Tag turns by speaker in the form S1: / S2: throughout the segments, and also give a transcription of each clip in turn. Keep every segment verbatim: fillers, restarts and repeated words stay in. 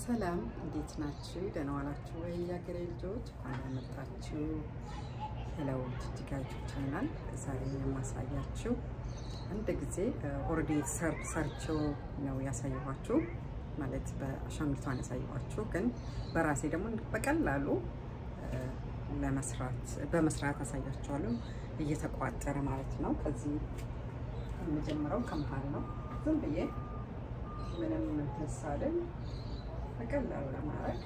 S1: ሰላም እንዴት ናችሁ? ደህና ዋላችሁ ወይ? ያገሬ ልጆች እንኳን መጣችሁ። ሄለው ቲቲጋጁ ቻናል ዛሬ የማሳያችሁ አንድ ጊዜ ኦሬዲ ሰርች ሰርቸው ነው ያሳየኋችሁ ማለት በአሻንጉሊቷን ያሳየኋችሁ ግን በራሴ ደግሞ በቀላሉ ለመስራት በመስራት አሳያችኋለሁ እየተቋጠረ ማለት ነው። ከዚህ የምጀምረው ከመሃል ነው። ዝም ብዬ ምንም ምትሳለን በቀላሉ ለማድረግ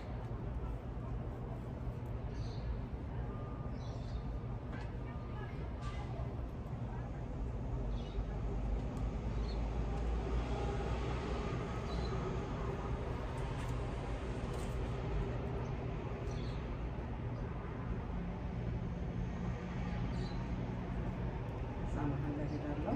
S1: ሳማን ላይ ሄዳለሁ።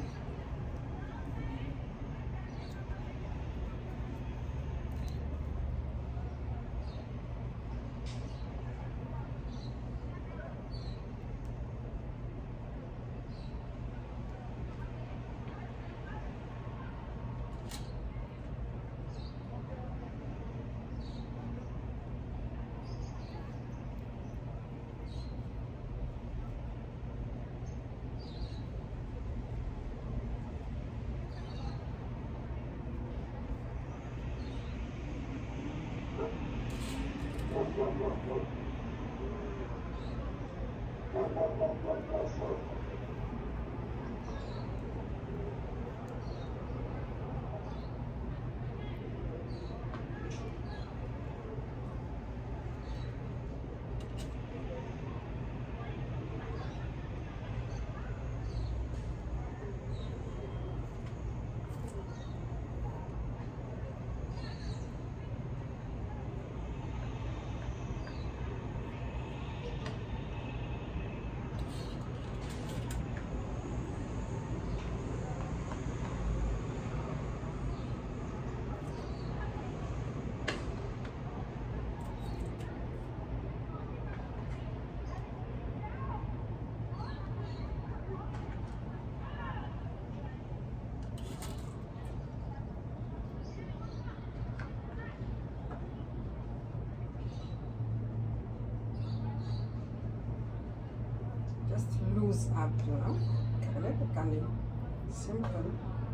S1: Just loose up now. Kale kani simple.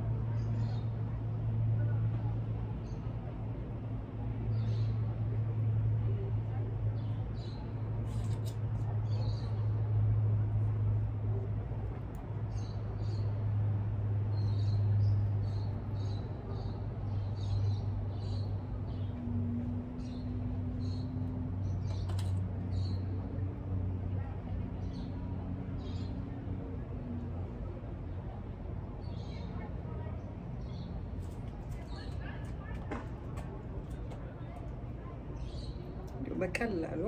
S1: በቀላሉ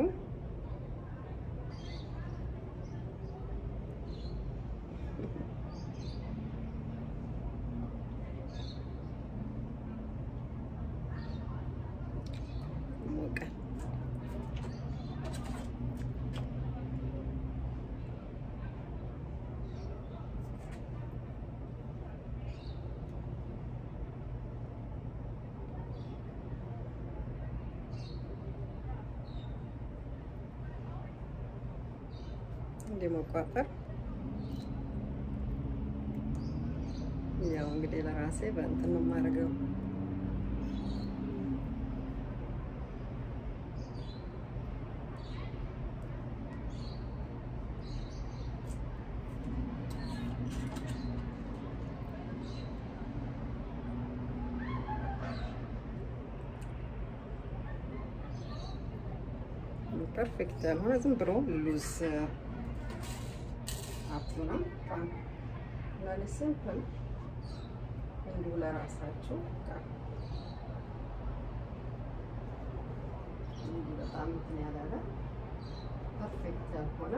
S1: ሞቀ እንደመቋጠር ያው እንግዲህ ለራሴ በእንትን ነው ማረገው። ፐርፌክት ያልሆነ ዝም ብሎ ሉዝ አፕሉና ካን ለኔ ሲምፕል እንዲሁ ለራሳችሁ እንዲሁ በጣም እንትን ያላለ ፐርፌክት ያልሆነ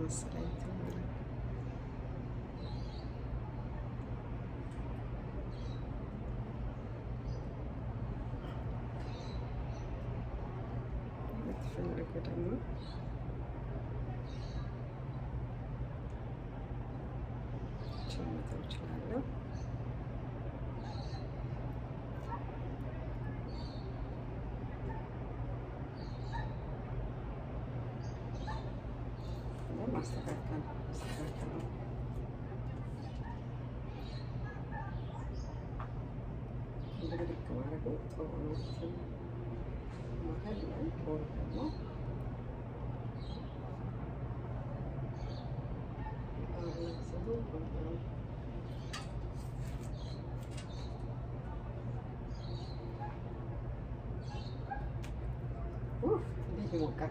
S1: መሰለኝ የምትፈልጉ ደግሞ ጨምረው ይችላል። ማስተካከል ማስተካከል እንደዚህ ከማድረግ ጥሩ ነው። መሀል ላይ ሆኖ ደግሞ ኡፍ እንዴት ይሞቃል!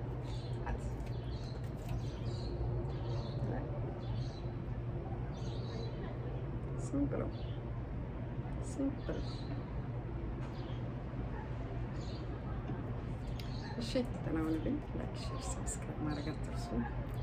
S1: ሲምፕል ሲምፕል። እሺ ተናውልኝ ላይክ ሼር ሰብስክራይብ ማድረግ አትርሱ።